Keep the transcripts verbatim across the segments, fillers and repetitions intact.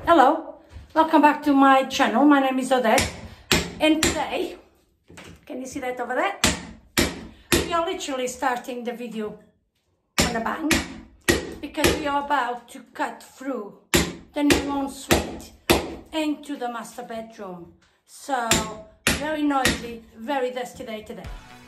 Hello, welcome back to my channel. My name is Odette, and today, can you see that over there? We are literally starting the video on a bang because we are about to cut through the new ensuite into the master bedroom. So, very noisy, very dusty day today.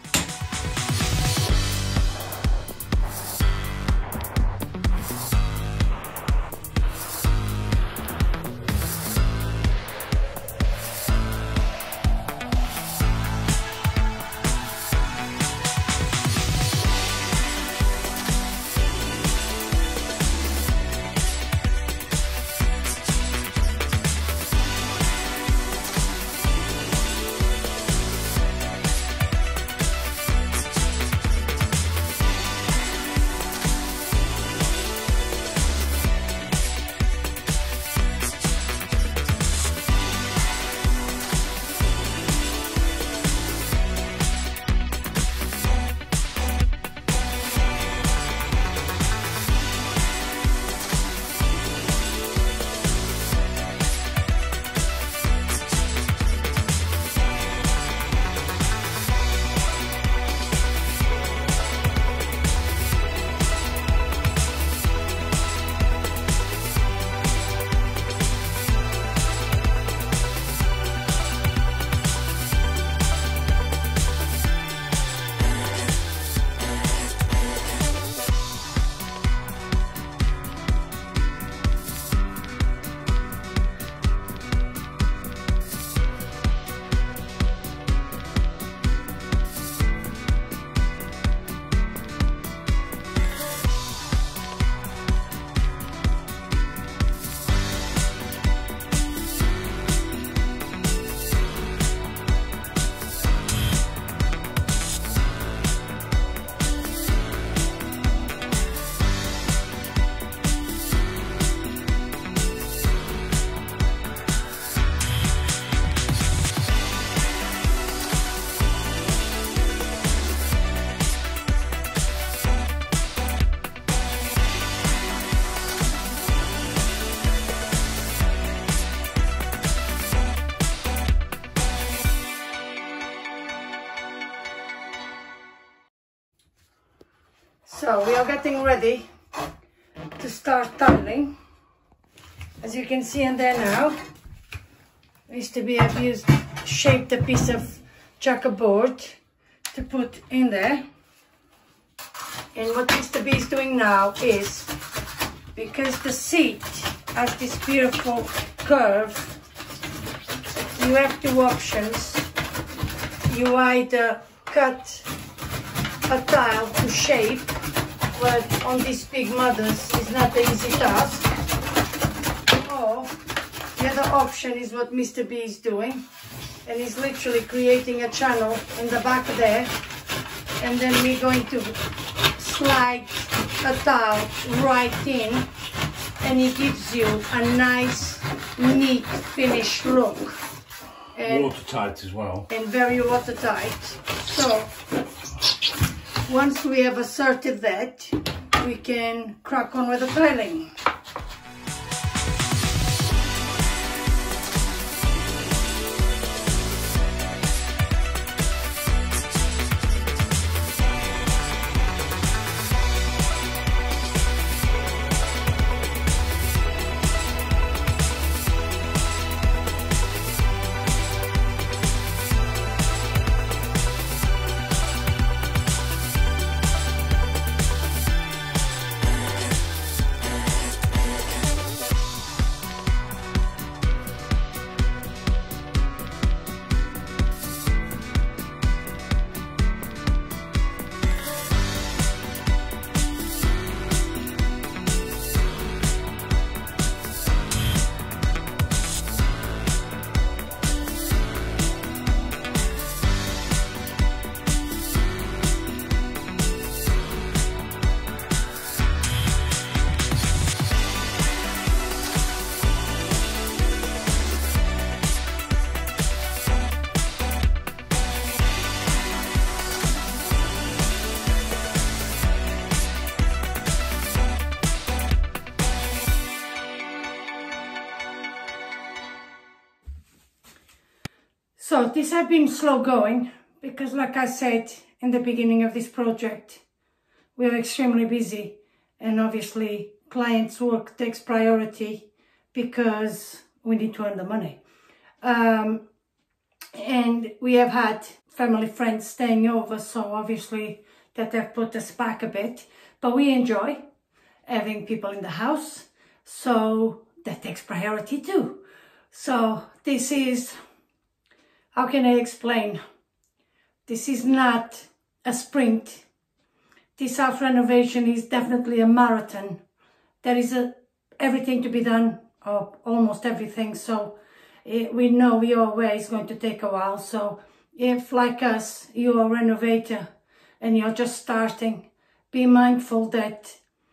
So we are getting ready to start tiling. As you can see in there now, used to be I've used shaped a piece of checkerboard to put in there. And what Mister B is doing now is, because the seat has this beautiful curve, you have two options. You either cut a tile to shape, but on these big mothers it's not an easy task, or the other option is what Mister B is doing, and he's literally creating a channel in the back there, and then we're going to slide a tile right in, and it gives you a nice neat finished look, and watertight as well, and very watertight. So once we have asserted that, we can crack on with the tiling. So this has been slow going because, like I said in the beginning of this project, we're extremely busy, and obviously clients' work takes priority because we need to earn the money. Um, and we have had family friends staying over, so obviously that have put us back a bit, but we enjoy having people in the house, so that takes priority too. So this is, how can I explain? This is not a sprint. This house renovation is definitely a marathon. There is a, everything to be done, or almost everything, so it, we know your way is going to take a while. So if, like us, you're a renovator and you're just starting, be mindful that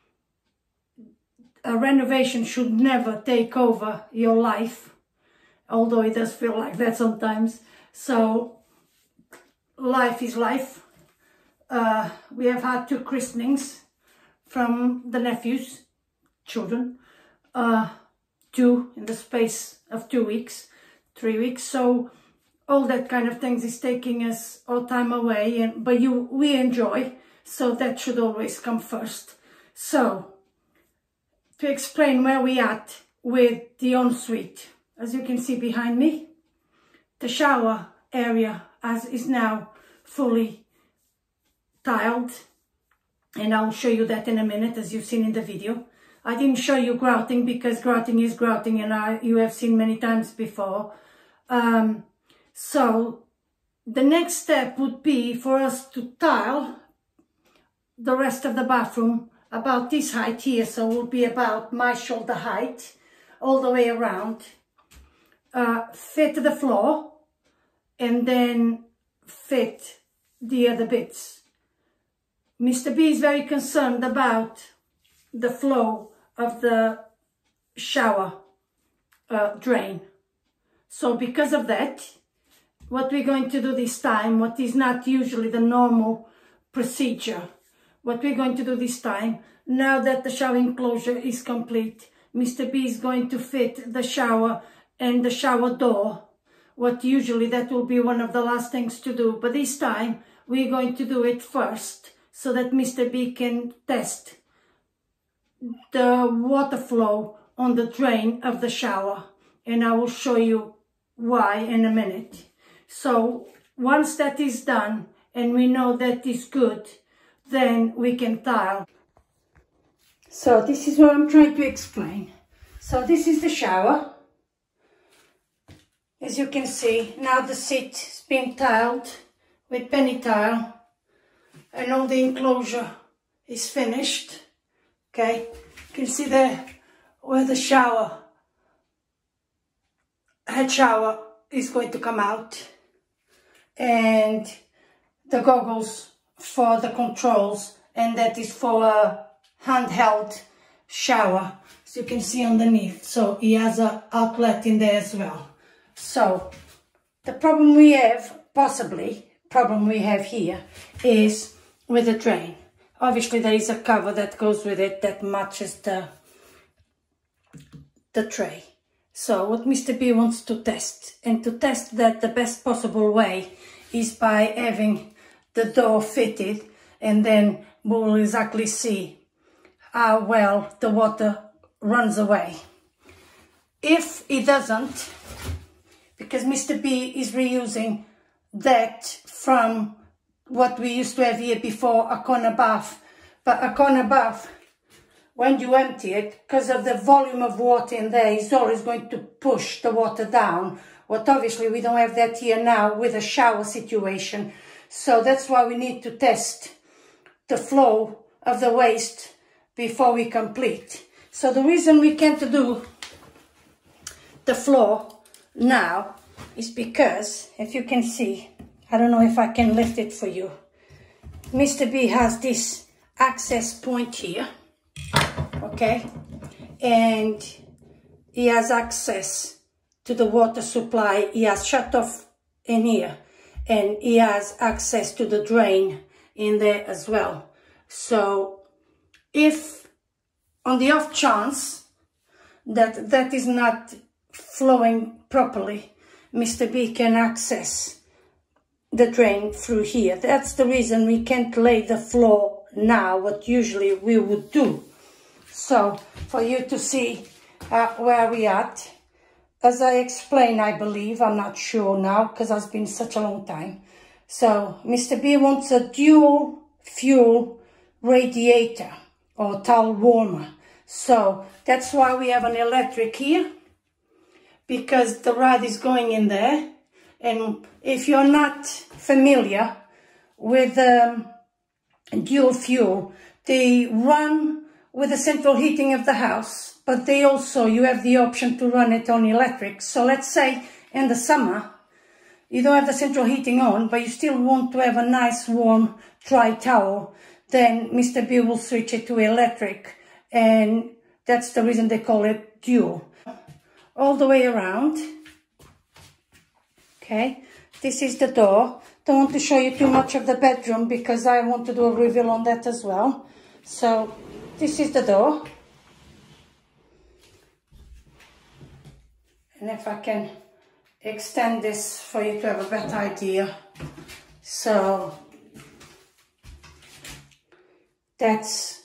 a renovation should never take over your life, although it does feel like that sometimes. So life is life. Uh, we have had two christenings from the nephews, children, uh, two in the space of two weeks, three weeks. So all that kind of things is taking us all time away, and but you we enjoy, so that should always come first. So to explain where we at with the ensuite, as you can see behind me, the shower area as is now fully tiled, and I'll show you that in a minute, as you've seen in the video. I didn't show you grouting because grouting is grouting, and I you have seen many times before. Um, so the next step would be for us to tile the rest of the bathroom about this height here, so it will be about my shoulder height all the way around, uh, fit the floor, and then fit the other bits. Mister B is very concerned about the flow of the shower uh, drain. So because of that, what we're going to do this time, what is not usually the normal procedure, what we're going to do this time, now that the shower enclosure is complete, Mister B is going to fit the shower and the shower door. What usually that will be one of the last things to do, but this time we're going to do it first, so that Mister B can test the water flow on the drain of the shower, and I will show you why in a minute. So once that is done and we know that is good, then we can tile. So this is what I'm trying to explain. So this is the shower. As you can see, now the seat has been tiled with penny tile, and all the enclosure is finished. Okay, you can see there where the shower, head shower is going to come out, and the goggles for the controls, and that is for a handheld shower, as you can see underneath. So he has an outlet in there as well. So the problem we have, possibly problem we have here, is with the drain. Obviously there is a cover that goes with it that matches the the tray. So what Mister B wants to test, and to test that the best possible way, is by having the door fitted, and then we'll exactly see how well the water runs away. If it doesn't, because Mister B is reusing that from what we used to have here before, a corner bath. But a corner bath, when you empty it, because of the volume of water in there, is always going to push the water down. What obviously we don't have that here now with a shower situation. So that's why we need to test the flow of the waste before we complete. So the reason we can't do the floor now is because, if you can see, I don't know if I can lift it for you, Mister B has this access point here, okay, and he has access to the water supply. He has shut off in here, and he has access to the drain in there as well. So if on the off chance that that is not flowing properly, Mister B can access the drain through here. That's the reason we can't lay the floor now, what usually we would do. So, for you to see uh, where we at, as I explained, I believe, I'm not sure now, because it's been such a long time. So, Mister B wants a dual fuel radiator or towel warmer. So, that's why we have an electric here, because the rod is going in there. And if you're not familiar with um, dual fuel, they run with the central heating of the house, but they also, you have the option to run it on electric. So let's say in the summer, you don't have the central heating on, but you still want to have a nice warm dry towel, then Mister B will switch it to electric, and that's the reason they call it dual. All the way around. Okay, this is the door. Don't want to show you too much of the bedroom because I want to do a reveal on that as well. So this is the door. And if I can extend this for you to have a better idea. So that's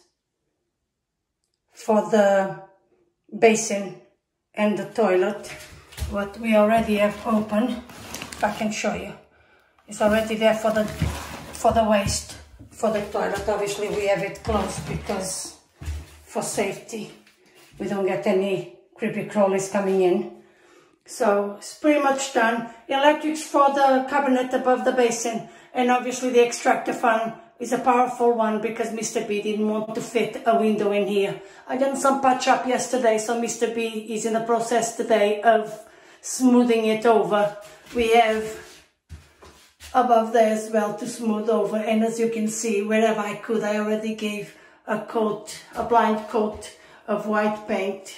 for the basin and the toilet, what we already have open. If I can show you, it's already there for the for the waste for the toilet. Obviously we have it closed because for safety we don't get any creepy crawlies coming in. So it's pretty much done. Electrics for the cabinet above the basin, and obviously the extractor fan is a powerful one because Mister B didn't want to fit a window in here. I done some patch up yesterday, so Mister B is in the process today of smoothing it over. We have above there as well to smooth over, and as you can see, wherever I could, I already gave a coat, a blind coat of white paint.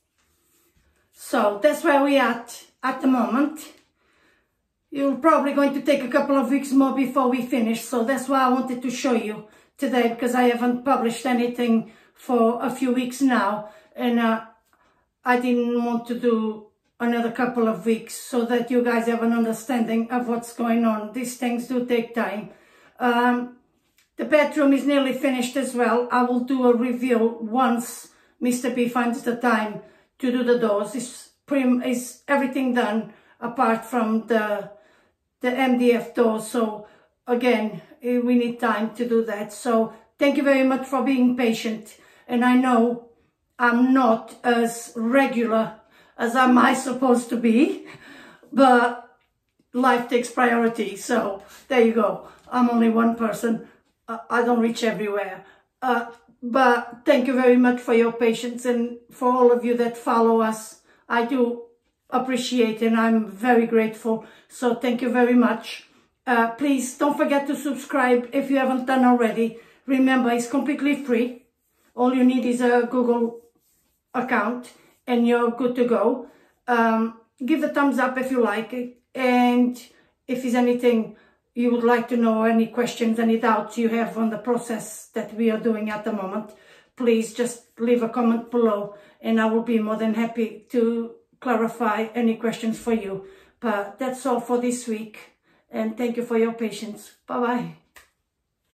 So that's where we are at at the moment. You're probably going to take a couple of weeks more before we finish, so that's why I wanted to show you today, because I haven't published anything for a few weeks now, and uh, I didn't want to do another couple of weeks so that you guys have an understanding of what's going on. These things do take time. Um, the bedroom is nearly finished as well. I will do a review once Mister B finds the time to do the doors. It's, pretty, it's everything done apart from the the M D F door. So again, we need time to do that. So thank you very much for being patient. And I know I'm not as regular as am I supposed to be, but life takes priority. So there you go. I'm only one person. Uh, I don't reach everywhere. Uh, but thank you very much for your patience, and for all of you that follow us. I do appreciate and I'm very grateful. So thank you very much. Uh, please don't forget to subscribe if you haven't done already. Remember, it's completely free. All you need is a Google account and you're good to go. Um, give a thumbs up if you like it, and if there's anything you would like to know, any questions, any doubts you have on the process that we are doing at the moment, please just leave a comment below and I will be more than happy to clarify any questions for you. But that's all for this week, and thank you for your patience. Bye bye.